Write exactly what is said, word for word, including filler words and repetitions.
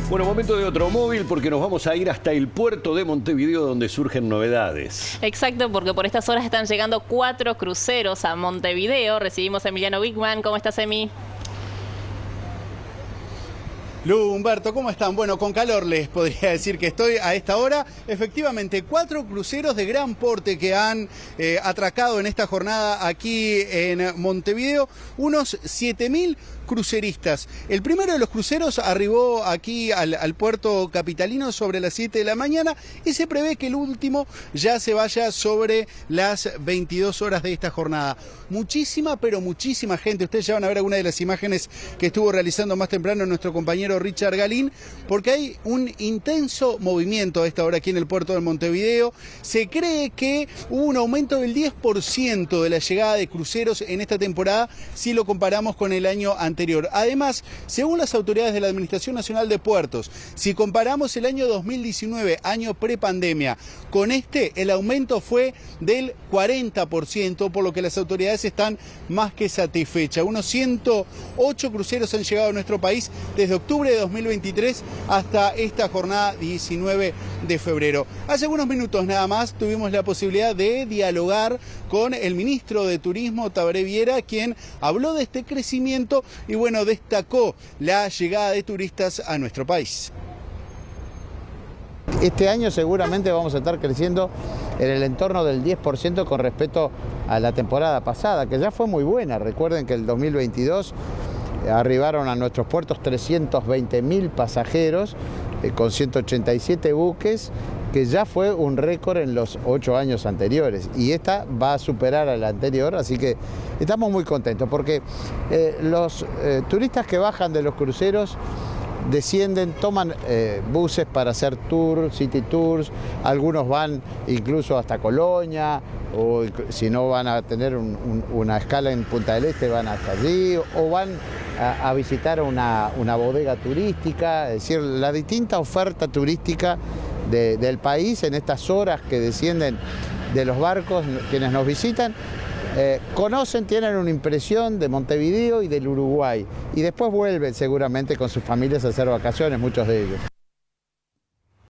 Bueno, momento de otro móvil porque nos vamos a ir hasta el puerto de Montevideo donde surgen novedades. Exacto, porque por estas horas están llegando cuatro cruceros a Montevideo. Recibimos a Emiliano Wickman. ¿Cómo estás, Emi? Lu, Humberto, ¿cómo están? Bueno, con calor les podría decir que estoy a esta hora. Efectivamente, cuatro cruceros de gran porte que han eh, atracado en esta jornada aquí en Montevideo. Unos siete mil cruceristas. El primero de los cruceros arribó aquí al, al puerto capitalino sobre las siete de la mañana y se prevé que el último ya se vaya sobre las veintidós horas de esta jornada. Muchísima, pero muchísima gente. Ustedes ya van a ver alguna de las imágenes que estuvo realizando más temprano nuestro compañero Richard Galín, porque hay un intenso movimiento a esta hora aquí en el puerto de Montevideo. Se cree que hubo un aumento del diez por ciento de la llegada de cruceros en esta temporada si lo comparamos con el año anterior. Anterior. Además, según las autoridades de la Administración Nacional de Puertos, si comparamos el año dos mil diecinueve, año prepandemia, con este, el aumento fue del cuarenta por ciento, por lo que las autoridades están más que satisfechas. Unos ciento ocho cruceros han llegado a nuestro país desde octubre de dos mil veintitrés hasta esta jornada diecinueve de febrero. Hace algunos minutos nada más tuvimos la posibilidad de dialogar con el ministro de Turismo, Tabaré Viera, quien habló de este crecimiento y bueno, destacó la llegada de turistas a nuestro país. Este año seguramente vamos a estar creciendo en el entorno del diez por ciento con respecto a la temporada pasada, que ya fue muy buena. Recuerden que el dos mil veintidós arribaron a nuestros puertos trescientos veinte mil pasajeros eh, con ciento ochenta y siete buques, que ya fue un récord en los ocho años anteriores, y esta va a superar a la anterior, así que estamos muy contentos porque eh, los eh, turistas que bajan de los cruceros descienden, toman eh, buses para hacer tours, city tours, algunos van incluso hasta Colonia, o si no van a tener un, un, una escala en Punta del Este, van hasta allí, o van a, a visitar una, una bodega turística, es decir, la distinta oferta turística de, del país en estas horas que descienden de los barcos, quienes nos visitan. Eh, conocen, tienen una impresión de Montevideo y del Uruguay y después vuelven seguramente con sus familias a hacer vacaciones, muchos de ellos.